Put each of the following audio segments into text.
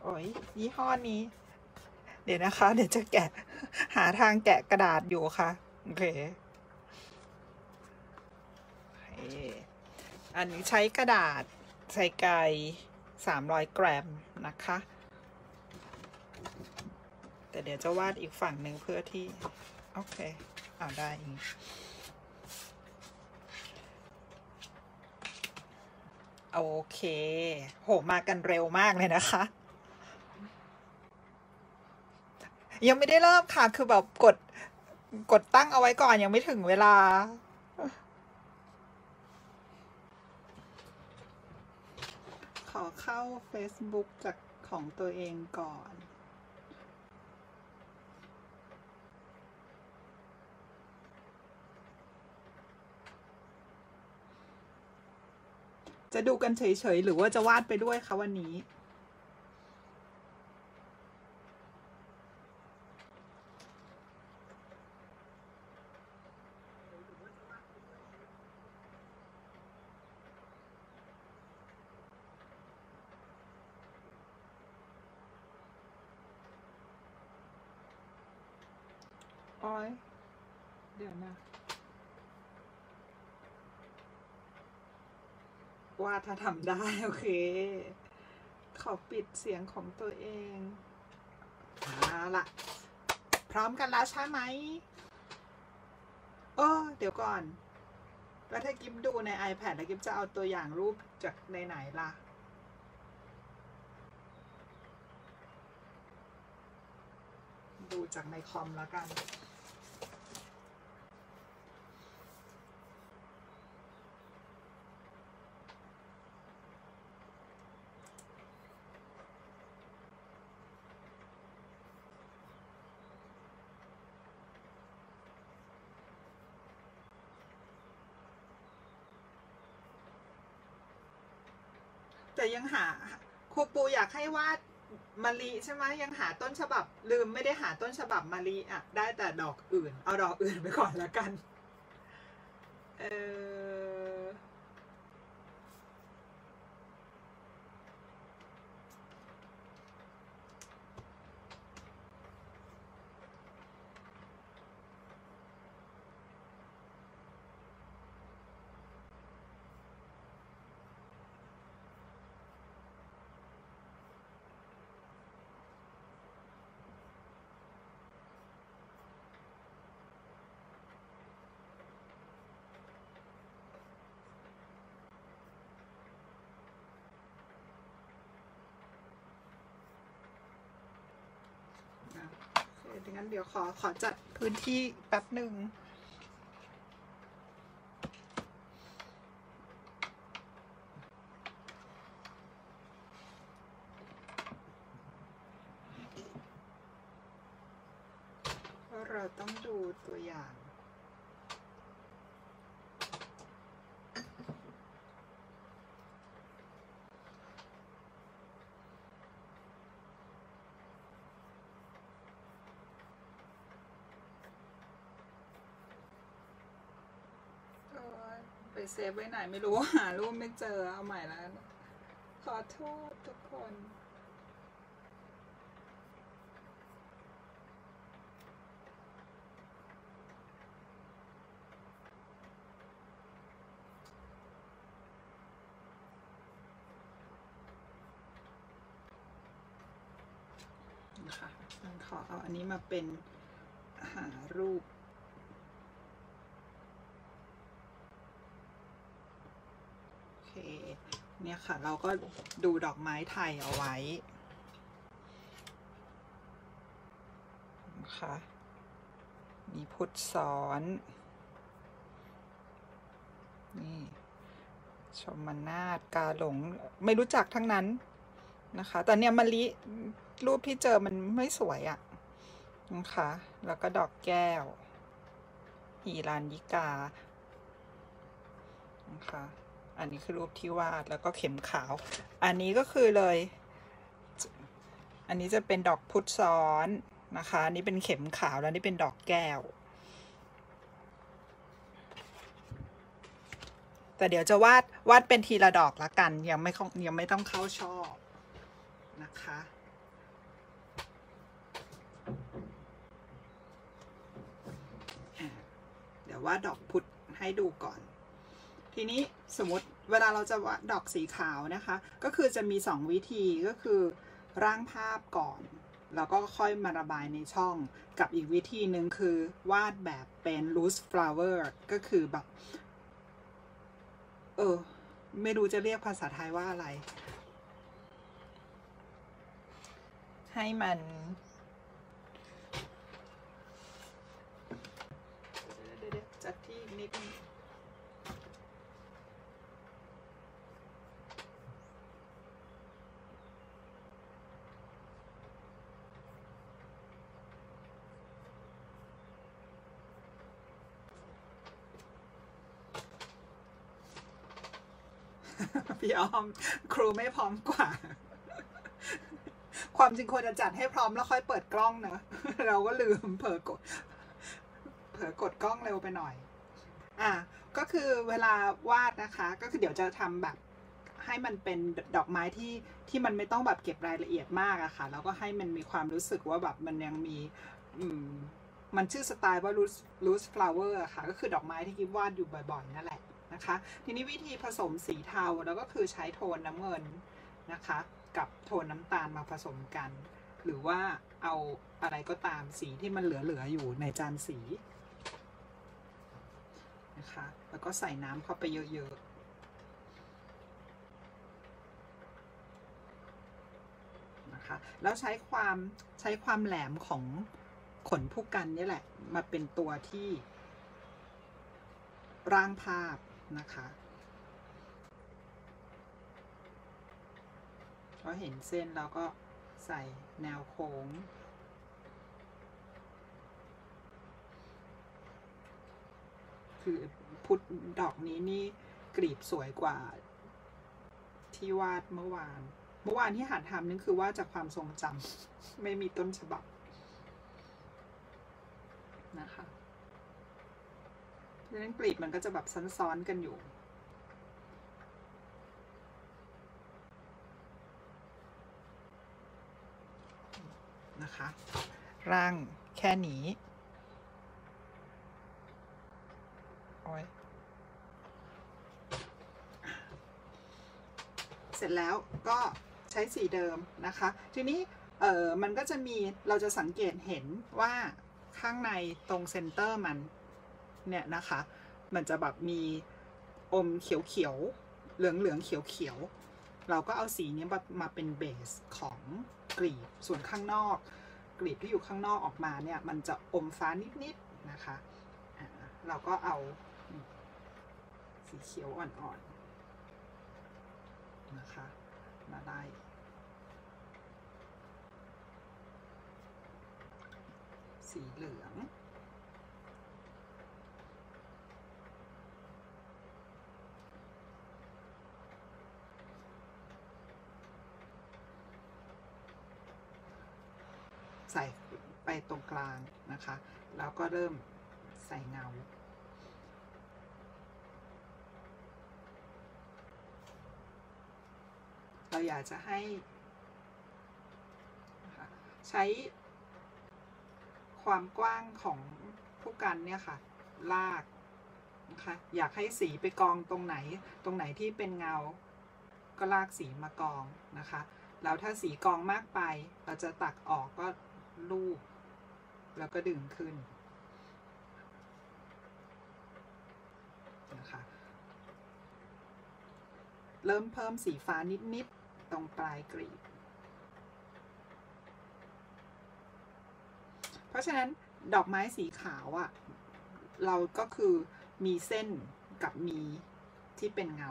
โอ้ยยี่ห้อนี้ เดี๋ยวนะคะ เดี๋ยวจะแกะหาทางแกะกระดาษอยู่ค่ะโอเคอันนี้ใช้กระดาษใส่ไก่300 กรัมนะคะแต่เดี๋ยวจะวาดอีกฝั่งหนึ่งเพื่อที่โอเคได้โอเคโหมากันเร็วมากเลยนะคะยังไม่ได้เริ่มค่ะคือแบบกดตั้งเอาไว้ก่อนยังไม่ถึงเวลาขอเข้า Facebook จากของตัวเองก่อนจะดูกันเฉยๆหรือว่าจะวาดไปด้วยคะวันนี้อ้อยเดี๋ยวนะว่าถ้าทำได้โอเคขอปิดเสียงของตัวเองละพร้อมกันแล้วใช่ไหมเดี๋ยวก่อนแล้วถ้ากิ๊บดูใน iPad แล้วกิ๊บจะเอาตัวอย่างรูปจากในไหนล่ะดูจากในคอมแล้วกันแต่ยังหาครูปูอยากให้วาดมะลิใช่ไหมยังหาต้นฉบับลืมไม่ได้หาต้นฉบับมะลิได้แต่ดอกอื่นเอาดอกอื่นไปก่อนแล้วกันดังนั้นเดี๋ยวขอจัดพื้นที่แป๊บหนึ่งเพราะเราต้องดูตัวอย่างไปเซฟไว้ไหนไม่รู้หารูปไม่เจอเอาใหม่แล้วขอโทษทุกคนนะคะขอเอาอันนี้มาเป็นหารูปเนี่ยค่ะเราก็ดูดอกไม้ไทยเอาไว้นะคะมีพุทธสอนนี่ชมนาฏกาหลงไม่รู้จักทั้งนั้นนะคะแต่เนี่ยมะลิรูปที่เจอมันไม่สวยอะนะคะแล้วก็ดอกแก้วหิรัญญิกานะคะอันนี้คือรูปที่วาดแล้วก็เข็มขาวอันนี้ก็คือเลยอันนี้จะเป็นดอกพุทธซ้อนนะคะอันนี้เป็นเข็มขาวแล้วนี่เป็นดอกแก้วแต่เดี๋ยวจะวาดเป็นทีละดอกละกันยังไม่ต้องเข้าช่อนะคะวาดดอกพุธให้ดูก่อน ทีนี้สมมติเวลาเราจะวาดดอกสีขาวนะคะก็คือจะมี2วิธีก็คือร่างภาพก่อนแล้วก็ค่อยมาระบายในช่องกับอีกวิธีหนึ่งคือวาดแบบเป็น loose flower ก็คือแบบไม่รู้จะเรียกภาษาไทยว่าอะไรให้มันจัดที่นิดนึงพี่อ้อมครูไม่พร้อมกว่า ความจริงควรจะจัดให้พร้อมแล้วค่อยเปิดกล้องเนอะเราก็ลืมเผลอกดกล้องเร็วไปหน่อยก็คือเวลาวาดนะคะก็คือเดี๋ยวจะทำแบบให้มันเป็นดอกไม้ที่มันไม่ต้องแบบเก็บรายละเอียดมากอะค่ะแล้วก็ให้มันมีความรู้สึกว่าแบบมันยังมีมันชื่อสไตล์ว่า loose flower อะค่ะก็คือดอกไม้ที่กิ๊บวาดอยู่บ่อยๆนั่นแหละนะคะทีนี้วิธีผสมสีเทาแล้วก็คือใช้โทนน้ำเงินนะคะกับโทนน้ำตาลมาผสมกันหรือว่าเอาอะไรก็ตามสีที่มันเหลืออยู่ในจานสีนะคะแล้วก็ใส่น้ำเข้าไปเยอะๆนะคะแล้วใช้ความแหลมของขนผู้กันนี่แหละมาเป็นตัวที่ร่างภาพนะคะพอเห็นเส้นแล้วก็ใส่แนวโค้งคือพุธดอกนี้นี่กลีบสวยกว่าที่วาดเมื่อวานที่หัดทำนี่คือว่าจากความทรงจำไม่มีต้นฉบับนะคะเพราะฉะนั้นกลีบมันก็จะแบบซ้อนๆกันอยู่นะคะร่างแค่นี้เสร็จแล้วก็ใช้สีเดิมนะคะทีนี้มันก็จะมีเราจะสังเกตเห็นว่าข้างในตรงเซนเตอร์มันเนี่ยนะคะมันจะแบบมีอมเขียวๆเหลืองๆเขียวๆเราก็เอาสีนี้มาเป็นเบสของกลีบส่วนข้างนอกกลีบที่อยู่ข้างนอกออกมาเนี่ยมันจะอมฟ้านิดๆนะคะเราก็เอาสีเขียวอ่อนๆนะคะมาได้สีเหลืองใส่ไปตรงกลางนะคะแล้วก็เริ่มใส่เงาเราอยากจะให้ใช้ความกว้างของผู้กันเนี่ยค่ะลากนะคะอยากให้สีไปกองตรงไหนที่เป็นเงาก็ลากสีมากองนะคะแล้วถ้าสีกองมากไปเราจะตักออกก็ลูบแล้วก็ดึงขึ้นนะคะเริ่มเพิ่มสีฟ้านิดๆตรงปลายกลีบเพราะฉะนั้นดอกไม้สีขาวอ่ะเราก็คือมีเส้นกับมีที่เป็นเงา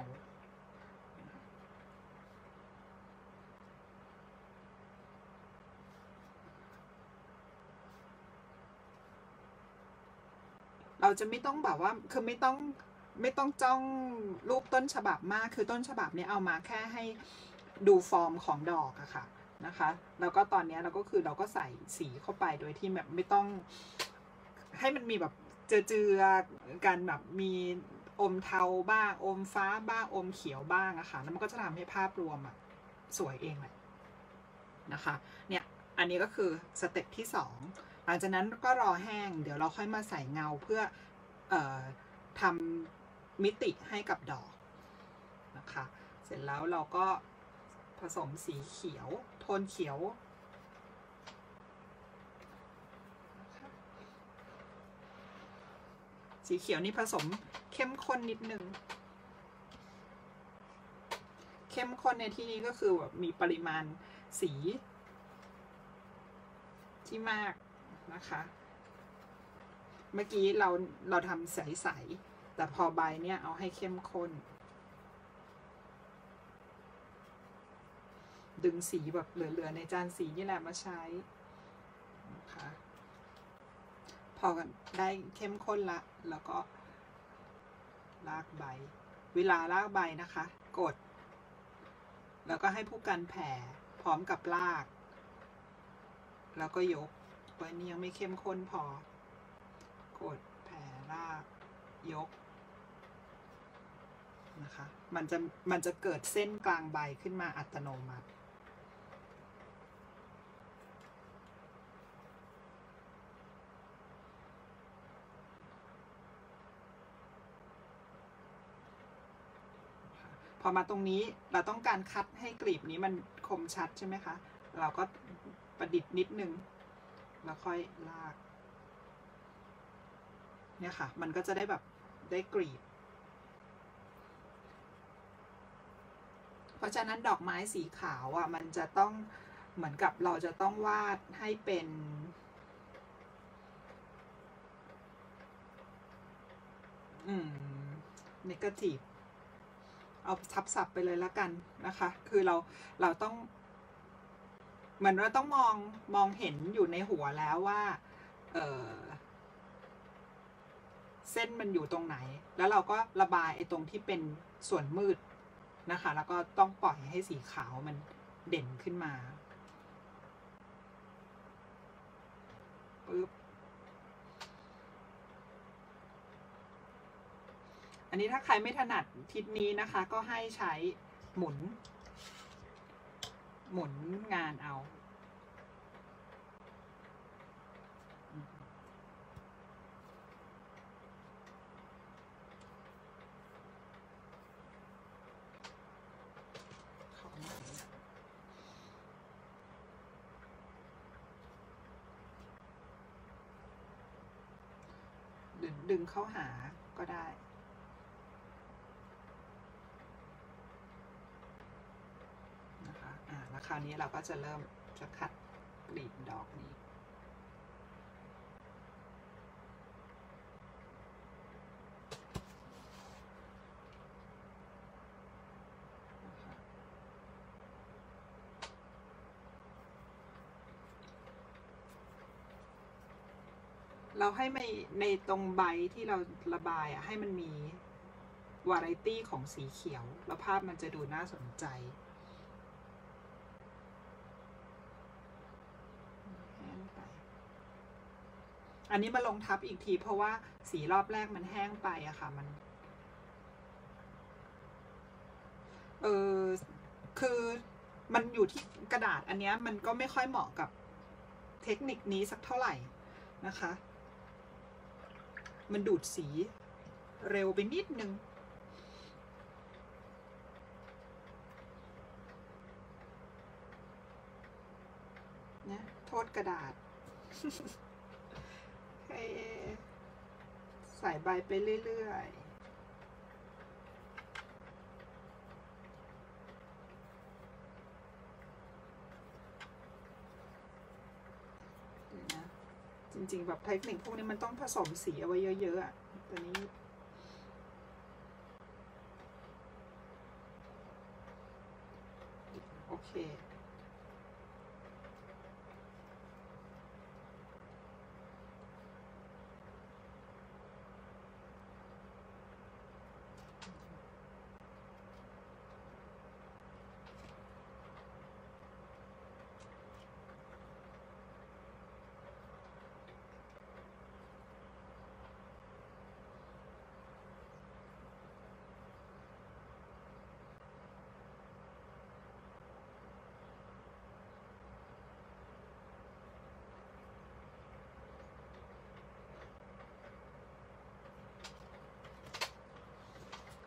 เราจะไม่ต้องแบบว่าคือไม่ต้องจ้องรูปต้นฉบับมากคือต้นฉบับนี้เอามาแค่ให้ดูฟอร์มของดอกอะค่ะนะคะแล้วก็ตอนนี้เราก็ใส่สีเข้าไปโดยที่แบบไม่ต้องให้มันมีแบบเจือกันแบบมีอมเทาบ้างอมฟ้าบ้างอมเขียวบ้างอะค่ะแล้วมันก็จะทำให้ภาพรวมอะสวยเองแหละนะคะเนี่ยอันนี้ก็คือสเต็ปที่2หลังจากนั้นก็รอแห้งเดี๋ยวเราค่อยมาใส่เงาเพื่อทำมิติให้กับดอกนะคะเสร็จแล้วเราก็ผสมสีเขียวโทนเขียวสีเขียวนี่ผสมเข้มข้นนิดนึงเข้มข้นในที่นี้ก็คือแบบมีปริมาณสีที่มากนะคะเมื่อกี้เราทำใสๆแต่พอใบเนี่ยเอาให้เข้มข้นดึงสีแบบเหลือๆในจานสีนี่แหละมาใช้นะคะพอกันได้เข้มข้นละแล้วก็ลากใบเวลาลากใบนะคะกดแล้วก็ให้ผู้กันแผ่พร้อมกับลากแล้วก็ยกไว้นี่ยังไม่เข้มข้นพอกดแผ่ลากยกนะคะมันจะเกิดเส้นกลางใบขึ้นมาอัตโนมัติพอมาตรงนี้เราต้องการคัดให้กลีบนี้มันคมชัดใช่ไหมคะเราก็ประดิษฐ์นิดนึงแล้วค่อยลากเนี่ยค่ะมันก็จะได้แบบได้กลีบเพราะฉะนั้นดอกไม้สีขาวอ่ะมันจะต้องเหมือนกับเราจะต้องวาดให้เป็นเนกาทีฟเอาทับศัพท์ไปเลยแล้วกันนะคะคือเราต้องเหมือนเราต้องมองเห็นอยู่ในหัวแล้วว่าเส้นมันอยู่ตรงไหนแล้วเราก็ระบายไอ้ตรงที่เป็นส่วนมืดนะคะแล้วก็ต้องปล่อยให้สีขาวมันเด่นขึ้นมาปึ๊บอันนี้ถ้าใครไม่ถนัดทิศนี้นะคะก็ให้ใช้หมุนงานเอาดึงเข้าหาก็ได้นะคะแล้วคราวนี้เราก็จะเริ่มจะคัดกลีบดอกนี้เราให้ในตรงใบที่เราระบายให้มันมีวาไรตี้ของสีเขียวแล้วภาพมันจะดูน่าสนใจอันนี้มาลงทับอีกทีเพราะว่าสีรอบแรกมันแห้งไปอะค่ะมันคือมันอยู่ที่กระดาษอันนี้มันก็ไม่ค่อยเหมาะกับเทคนิคนี้สักเท่าไหร่นะคะมันดูดสีเร็วไปนิดนึงนะโทษกระดาษใส่ใบไปเรื่อยๆจริงๆแบบเทคนิคพวกนี้มันต้องผสมสีเอาไว้เยอะๆอ่ะแต่นี้โอเค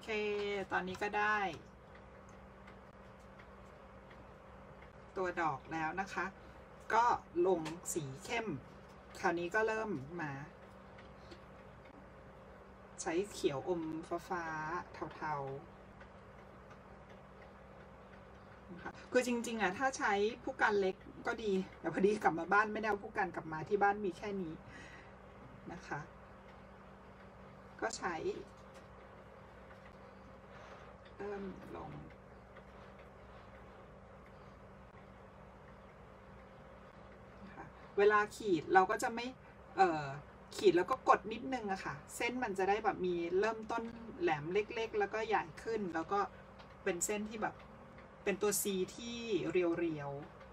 ตอนนี้ก็ได้ ตัวดอกแล้วนะคะ ก็ลงสีเข้ม คราวนี้ก็เริ่มมา ใช้เขียวอมฟ้าเทาๆนะคะคือจริงๆอะถ้าใช้ผู้กันเล็กก็ดี แต่พอดีกลับมาบ้านไม่ได้เอาผู้กันกลับมาที่บ้านมีแค่นี้นะคะ ก็ใช้เริ่มลงนะคะเวลาขีดเราก็จะไม่ขีดแล้วก็กดนิดนึงอะค่ะ เส้นมันจะได้แบบมีเริ่มต้นแหลมเล็กๆแล้วก็ใหญ่ขึ้น แล้วก็เป็นเส้นที่แบบเป็นตัว C ที่เรียว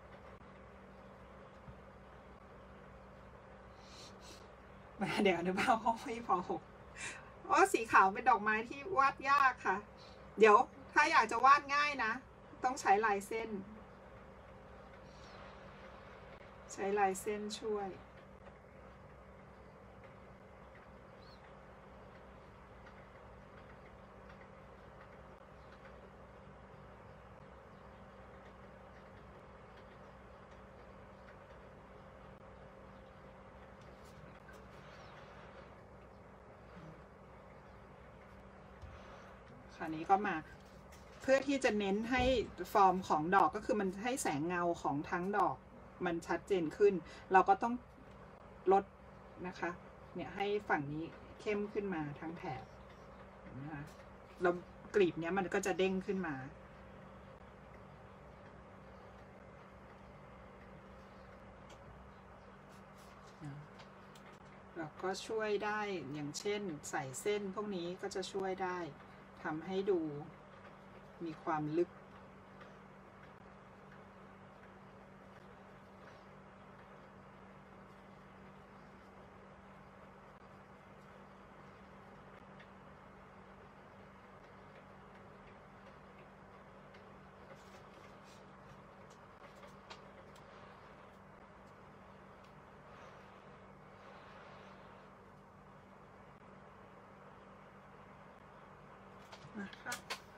ๆเดี๋ยวอนุบาลห้องไม่พอ6สีขาวเป็นดอกไม้ที่วาดยากค่ะ เดี๋ยวถ้าอยากจะวาดง่ายนะ ต้องใช้ลายเส้น ใช้ลายเส้นช่วยคราวนี้ก็มาเพื่อที่จะเน้นให้ฟอร์มของดอกก็คือมันให้แสงเงาของทั้งดอกมันชัดเจนขึ้น เราก็ต้องลดนะคะเนี่ยให้ฝั่งนี้เข้มขึ้นมาทั้งแถบนะคะแล้วกลีบเนี้ยมันก็จะเด้งขึ้นมาแล้วก็ช่วยได้อย่างเช่นใส่เส้นพวกนี้ก็จะช่วยได้ทำให้ดูมีความลึกนะคะ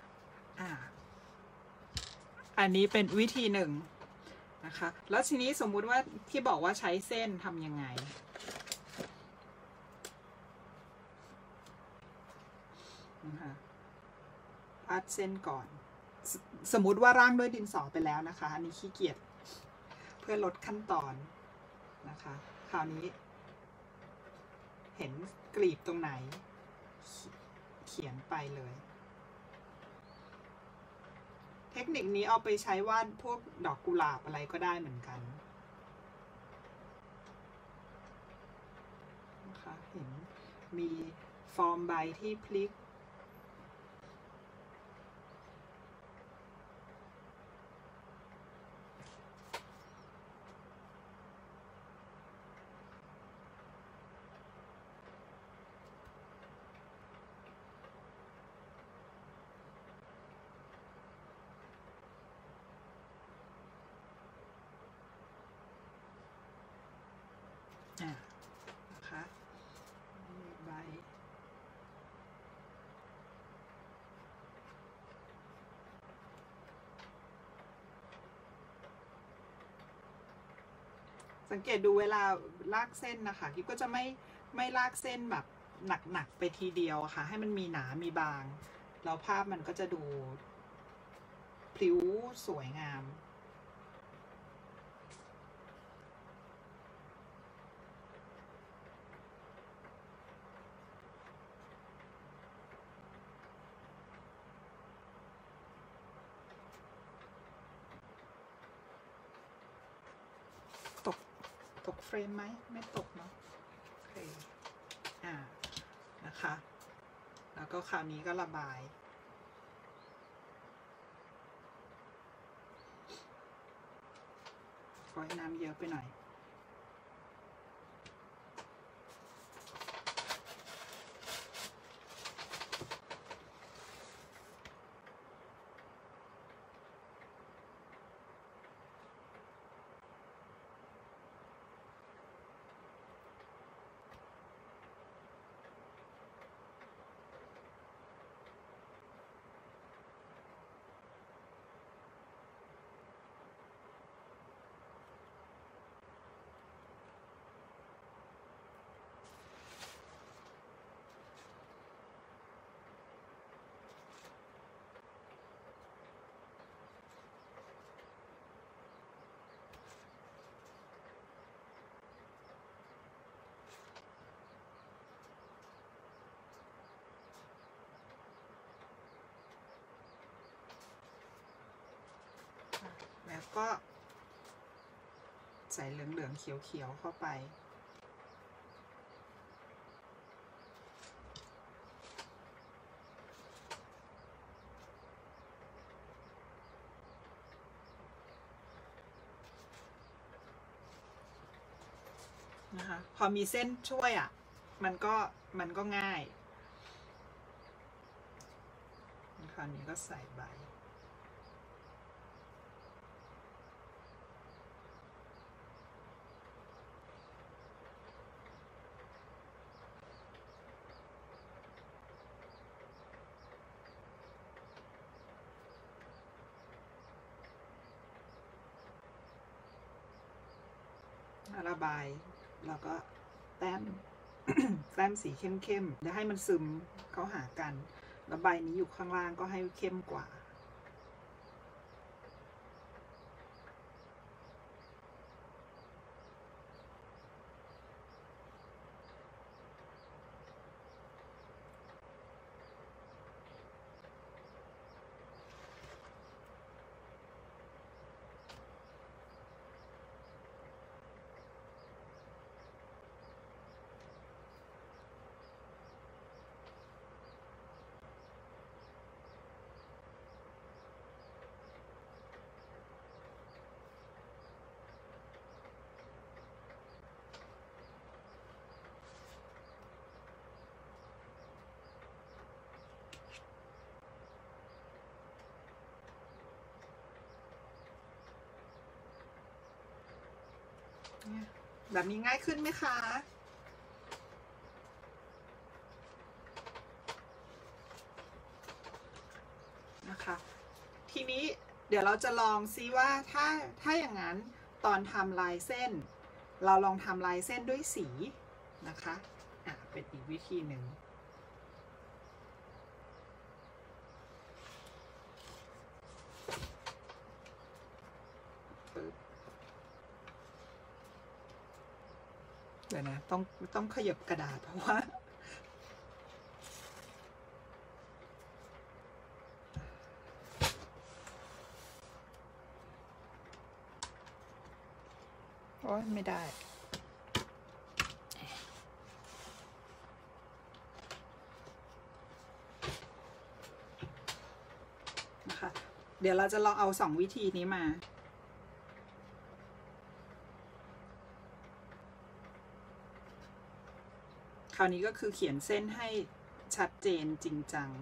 อันนี้เป็นวิธีหนึ่งนะคะแล้วทีนี้สมมุติว่าที่บอกว่าใช้เส้นทำยังไงนะคะพัดเส้นก่อนสมมุติว่าร่างด้วยดินสอไปแล้วนะคะอันนี้ขี้เกียจเพื่อลดขั้นตอนนะคะคราวนี้เห็นกลีบตรงไหนเขียนไปเลยเทคนิคนี้เอาไปใช้วาดพวกดอกกุหลาบอะไรก็ได้เหมือนกันนะคะเห็นมีฟอร์มใบที่พลิกนะคะใบสังเกตดูเวลาลากเส้นนะคะกิ๊บก็จะไม่ลากเส้นแบบหนักๆไปทีเดียวค่ะให้มันมีหนามีบางแล้วภาพมันก็จะดูพลิ้วสวยงามตกเฟรมไหมไม่ตกเนาะโอเคนะคะแล้วก็คราวนี้ก็ระบายขอให้น้ำเยอะไปหน่อยก็ใส่เหลืองๆเขียวๆเข้าไปนะคะพอมีเส้นช่วยอ่ะมันก็ง่ายคราวนี้ก็ใส่ใบระบายแล้วก็แต้ม แต้มสีเข้มๆจะให้มันซึมเข้าหากันแล้วใบนี้อยู่ข้างล่างก็ให้เข้มกว่าแบบนี้ง่ายขึ้นไหมคะนะคะทีนี้เดี๋ยวเราจะลองซิว่าถ้าอย่างนั้นตอนทำลายเส้นเราลองทำลายเส้นด้วยสีนะคะเป็นอีกวิธีหนึ่งเดี๋ยวนะต้องขยับกระดาษเพราะว่าโอ้ยไม่ได้นะคะเดี๋ยวเราจะลองเอา2 วิธีนี้มาคราวนี้ก็คือเขียนเส้นให้ชัดเจนจริงจัง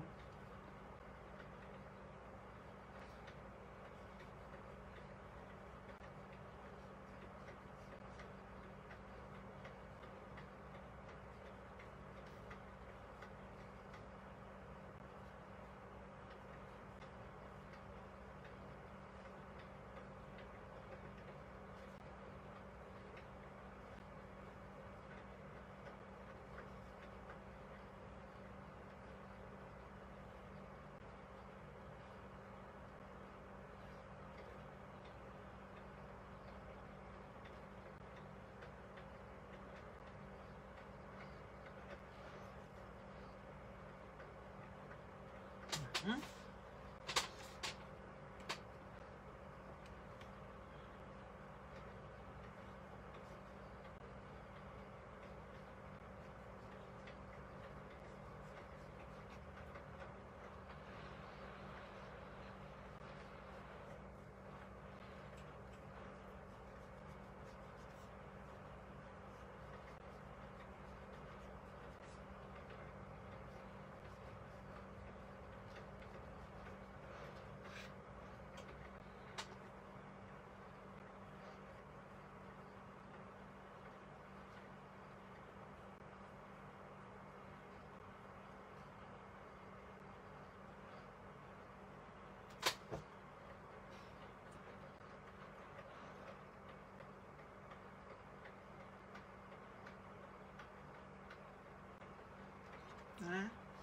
นะ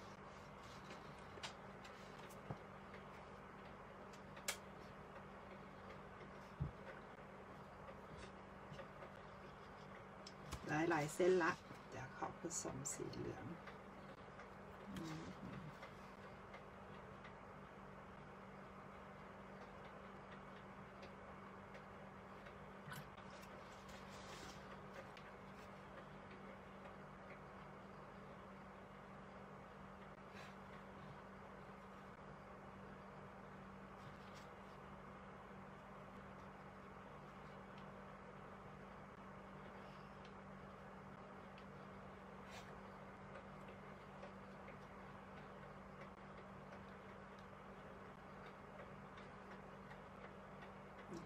ได้หลายเส้นละเดี๋ยวขอผสมสีเหลือง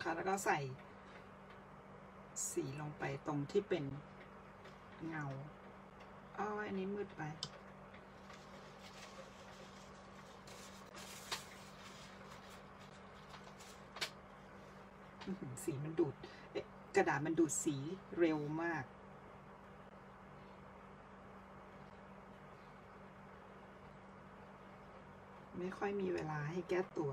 นะคะแล้วก็ใส่สีลงไปตรงที่เป็นเงาอันนี้มืดไปสีมันดูดกระดาษมันดูดสีเร็วมากไม่ค่อยมีเวลาให้แก้ตัว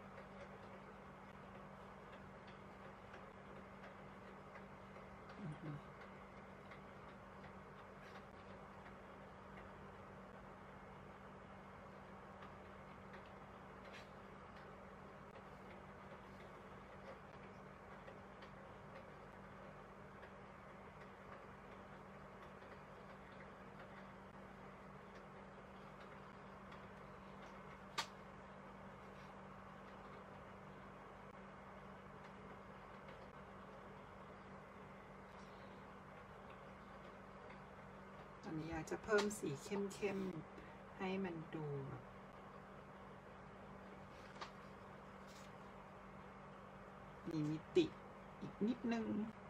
อันนี้อยากจะเพิ่มสีเข้มๆให้มันดูมีมิติอีกนิดนึง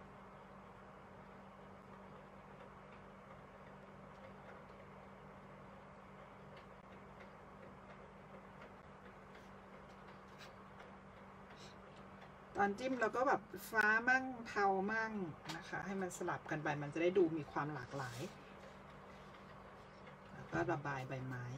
ตอนจิ้มเราก็แบบฟ้ามั่งเทามั่งนะคะให้มันสลับกันไปมันจะได้ดูมีความหลากหลายแล้วก็ระบายใบไม้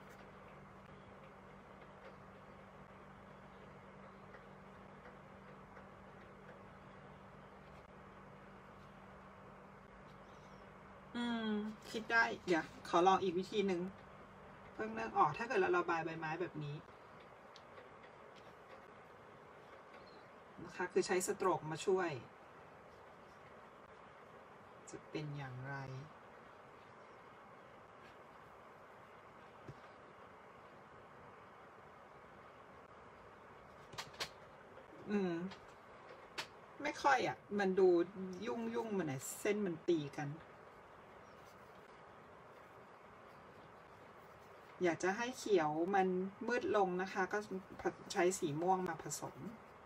คิดได้เดี๋ยวขอลองอีกวิธีหนึ่งเพิ่งนึกออกถ้าเกิดเราระบายใบไม้แบบนี้นะคะคือใช้สโตรกมาช่วยจะเป็นอย่างไรไม่ค่อยมันดูยุ่งมันไหนเส้นมันตีกันอยากจะให้เขียวมันมืดลงนะคะก็ใช้สีม่วงมาผสม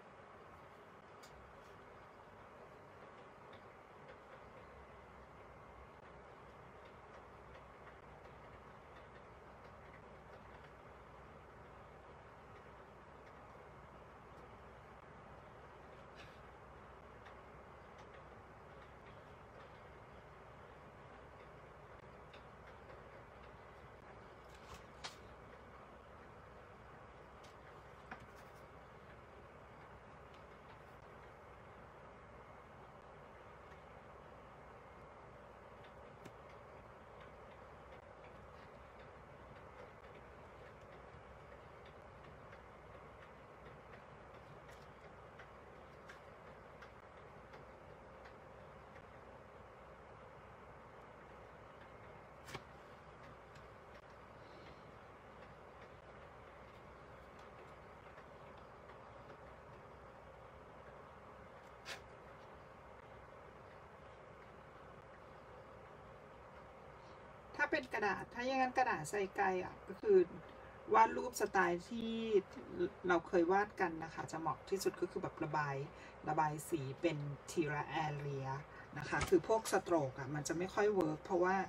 ถ้าเป็นกระดาษถ้าอย่างนั้นกระดาษใส่ไกลก็คือวาดรูปสไตล์ที่เราเคยวาดกันนะคะจะเหมาะที่สุดก็คือแบบระบายสีเป็นทีละแอเรียนะคะคือพวกสโตรกมันจะไม่ค่อยเวิร์กเพราะว่า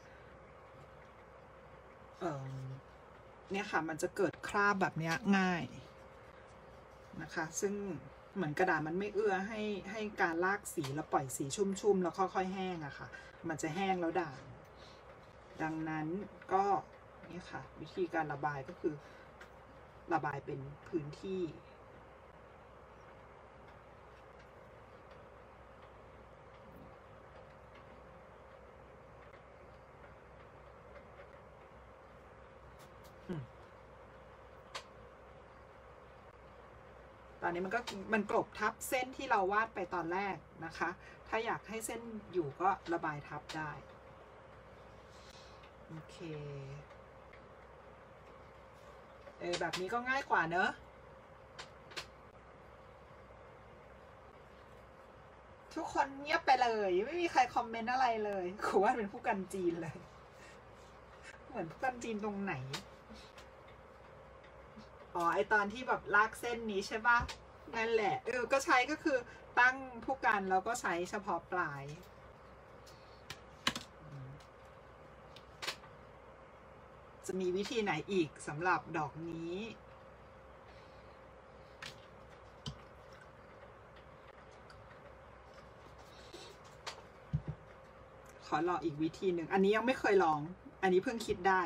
เนี่ยค่ะมันจะเกิดคราบแบบนี้ง่ายนะคะซึ่งเหมือนกระดาษมันไม่เอื้อให้การลากสีแล้วปล่อยสีชุ่มๆแล้วค่อยๆแห้งค่ะมันจะแห้งแล้วด่างดังนั้นก็นี่ค่ะวิธีการระบายก็คือระบายเป็นพื้นที่ตอนนี้มันกลบทับเส้นที่เราวาดไปตอนแรกนะคะถ้าอยากให้เส้นอยู่ก็ระบายทับได้โอเคแบบนี้ก็ง่ายกว่าเนอะทุกคนเงียบไปเลยไม่มีใครคอมเมนต์อะไรเลยครูว่าเป็นผู้กันจีนเลยเหมือนผู้กันจีนตรงไหนไอตอนที่แบบลากเส้นนี้ใช่ปะนั่นแหละก็ใช้ก็คือตั้งผู้กันแล้วก็ใช้เฉพาะปลายจะมีวิธีไหนอีกสำหรับดอกนี้ขอลองอีกวิธีหนึ่งอันนี้ยังไม่เคยลองอันนี้เพิ่งคิดได้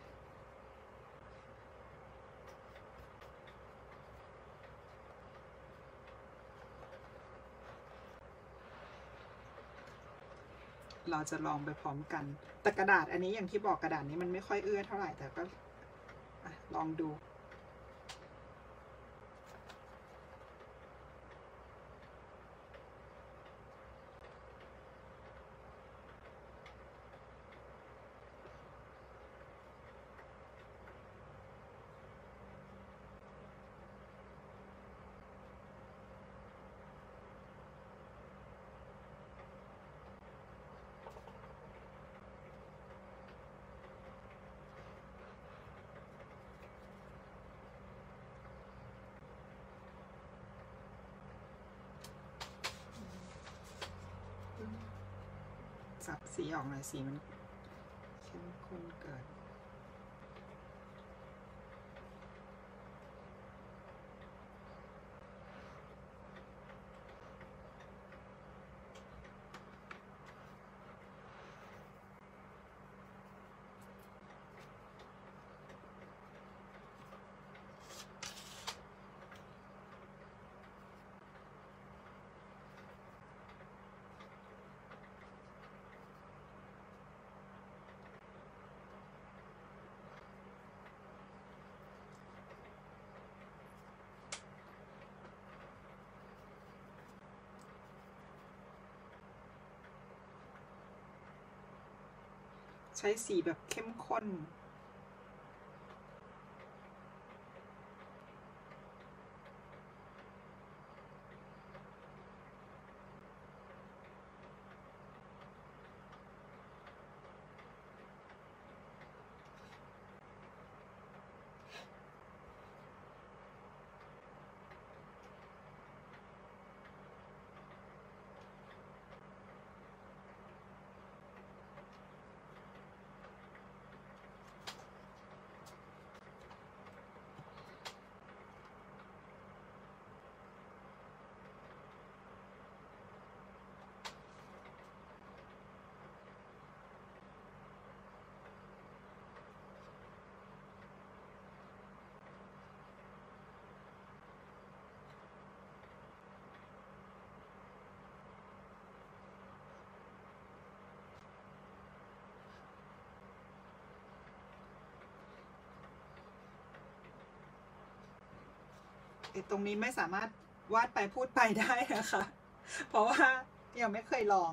เราจะลองไปพร้อมกันแต่กระดาษอันนี้อย่างที่บอกกระดาษนี้มันไม่ค่อยเอื้อเท่าไหร่แต่ก็ลองดูสับสีออกหน่อยสีมันเข้มข้นเกินใช้สีแบบเข้มข้นตรงนี้ไม่สามารถวาดไปพูดไปได้นะคะเพราะว่ายังไม่เคยลอง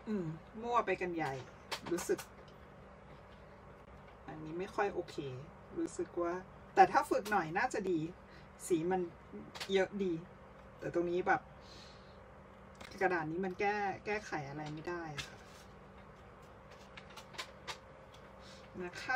มั่วไปกันใหญ่รู้สึกอันนี้ไม่ค่อยโอเครู้สึกว่าแต่ถ้าฝึกหน่อยน่าจะดีสีมันเยอะดีแต่ตรงนี้แบบกระดาษนี้มันแก้ไขอะไรไม่ได้ค่ะนะคะ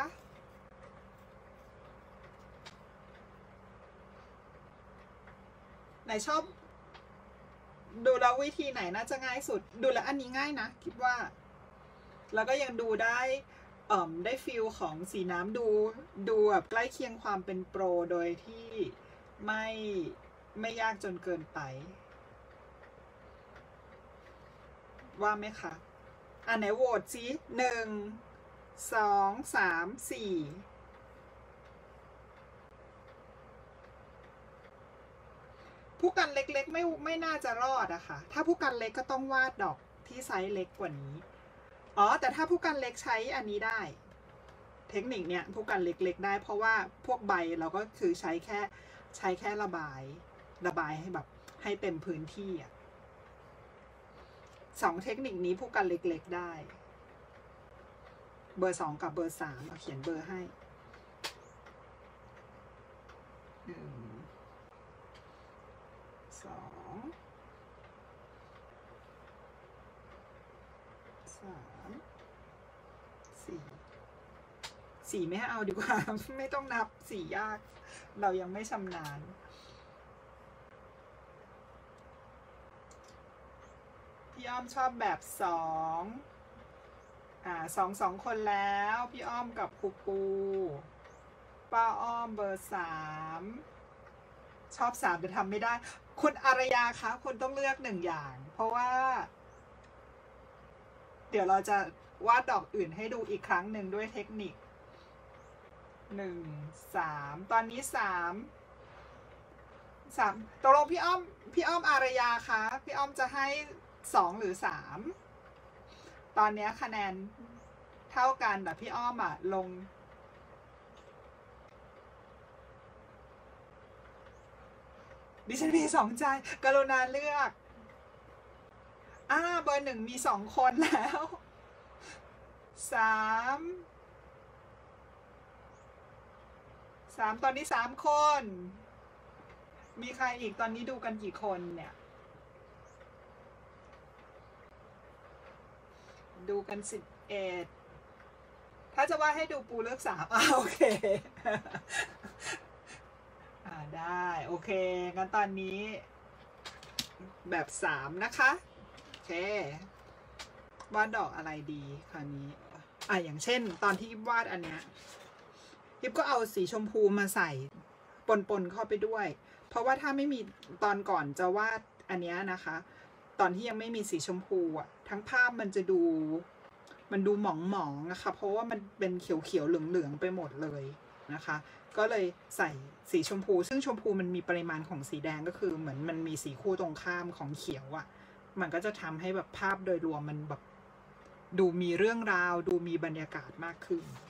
ไหนชอบดูแล้ววิธีไหนน่าจะง่ายสุดดูแล้วอันนี้ง่ายนะคิดว่าแล้วก็ยังดูได้ได้ฟีลของสีน้ำดูแบบใกล้เคียงความเป็นโปรโดยที่ไม่ยากจนเกินไปว่าไหมคะอันไหนโหวตซิ1 2 3 4ผู้กันเล็กๆไม่น่าจะรอดอะค่ะถ้าผู้กันเล็กก็ต้องวาดดอกที่ไซส์เล็กกว่านี้แต่ถ้าผู้กันเล็กใช้อันนี้ได้เทคนิคเนี้ยผู้กันเล็กๆได้เพราะว่าพวกใบเราก็คือใช้แค่ระบายให้แบบให้เต็มพื้นที่อะ2เทคนิคนี้ผู้กันเล็กๆได้เบอร์2กับเบอร์3เอาเขียนเบอร์ให้4ไม่ให้เอาดีกว่า ไม่ต้องนับ4ยากเรายังไม่ชำนาญพี่อ้อมชอบแบบ2 คนแล้วพี่อ้อมกับครูปูป้าอ้อมเบอร์3ชอบ3แต่ทำไม่ได้คุณอารยาคะคุณต้องเลือก1อย่างเพราะว่าเดี๋ยวเราจะวาดดอกอื่นให้ดูอีกครั้งหนึ่งด้วยเทคนิค1 3ตอนนี้3ตกลงพี่อ้อมอารยาคะพี่อ้อมจะให้2หรือ3ตอนนี้คะแนนเท่ากันแต่พี่อ้อมลงดิฉันมี2ใจกรุณาเลือกเบอร์1มี2คนแล้ว3ตอนนี้3คนมีใครอีกตอนนี้ดูกันกี่คนเนี่ยดูกัน11ถ้าจะว่าให้ดูปูเลือก3โอเคได้โอเคงั้นตอนนี้แบบ3นะคะโอเควาดดอกอะไรดีคราวนี้อย่างเช่นตอนที่วาดอันเนี้ยยิบก็เอาสีชมพูมาใส่ปนเข้าไปด้วยเพราะว่าถ้าไม่มีตอนก่อนจะวาดอันเนี้ยนะคะตอนที่ยังไม่มีสีชมพูทั้งภาพมันจะดูหมองนะคะเพราะว่ามันเป็นเขียวเหลืองไปหมดเลยนะคะก็เลยใส่สีชมพูซึ่งชมพูมันมีปริมาณของสีแดงก็คือเหมือนมันมีสีคู่ตรงข้ามของเขียวมันก็จะทำให้แบบภาพโดยรวมมันแบบดูมีเรื่องราวดูมีบรรยากาศมากขึ้น